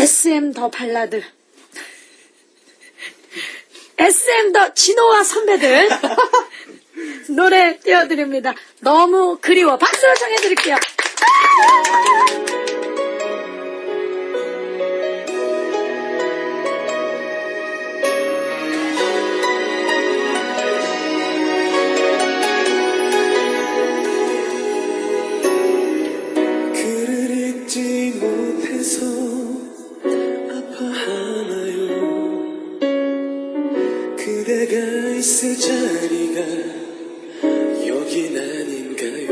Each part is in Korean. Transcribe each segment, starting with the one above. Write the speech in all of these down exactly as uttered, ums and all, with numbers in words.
에스엠 더 발라드, 에스엠 더 진호와 선배들 노래 띄워드립니다. 너무 그리워. 박수로 청해드릴게요. 그를 잊지 못해서 아파하나요? 그대가 있을 자리가 여긴 아닌가요?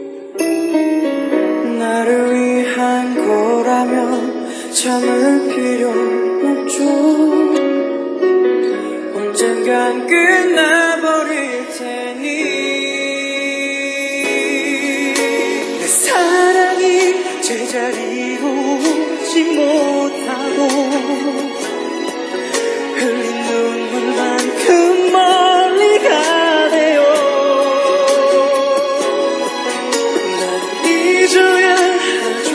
나를 위한 거라면 참을 필요 없죠. 언젠간 끝나버릴 테니 내 사랑이 제자리로 오지 못하고 흘린 눈물만큼 멀리 가네요. 난 잊어야 하죠.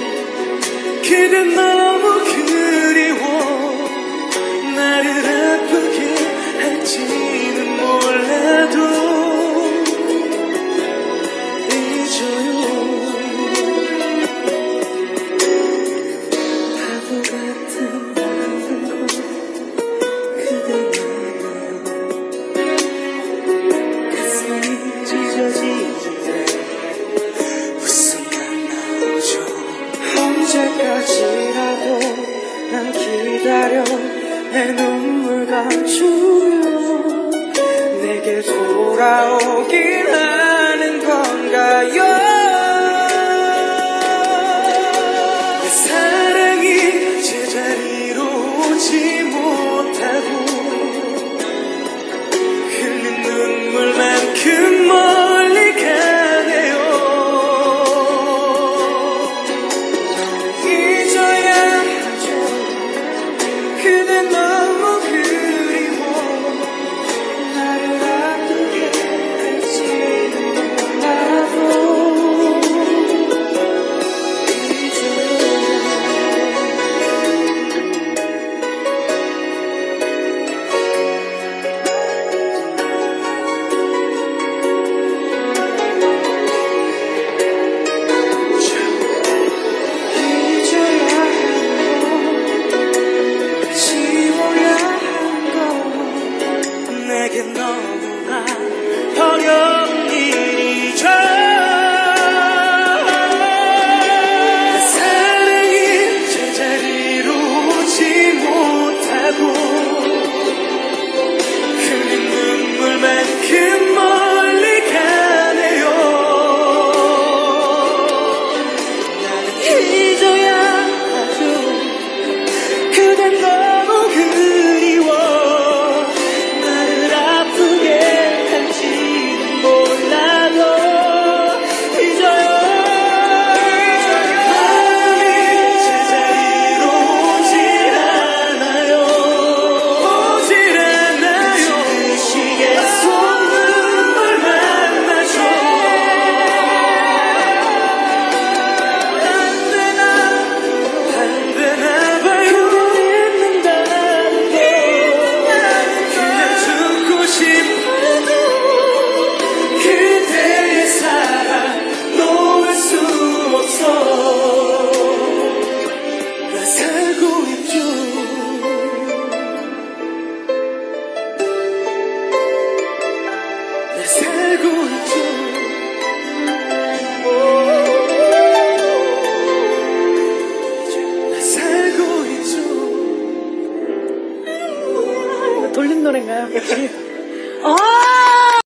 그댄 너무 그리워. 나를 아프게 할지는 몰라도 잊어요. 바보 같은 마음으로 그대 만나요. 가슴이 찢어지는데 웃음만 나오죠. 언제까지라도 난 기다려 내 눈물 감추며 내게 돌아오긴 하는 건가요? 내 사랑이 제자리로 오지 못하고 흘린 눈물만큼 멀리 가네요. 잊어야 하죠. 그댄 너무 그리워. 나를 아프게 할지는 몰라도 잊어요. 잊어야 하고 지워야 한 건 내겐 너무나 어려운 일이죠. 내 사랑이 제자리로 오지 못하고 흘린 눈물만큼 멀리 가네요. 나는 잊어야 하죠. 그댄 너무 그리워. 나를 아프게 할지는 몰라도 잊어요. 마음이 제자리로 오질 않아요. 오질 않아요. 그 시계 속 눈물만 나죠. 안 되나 안 되나 봐요. 잊는다는 거 그냥 죽고 싶어도 그대의 사랑 놓을 수 없어. 나 살고 있죠. 나 살고 있죠. 나 살고 있죠. 돌림 노래인가요? 역시.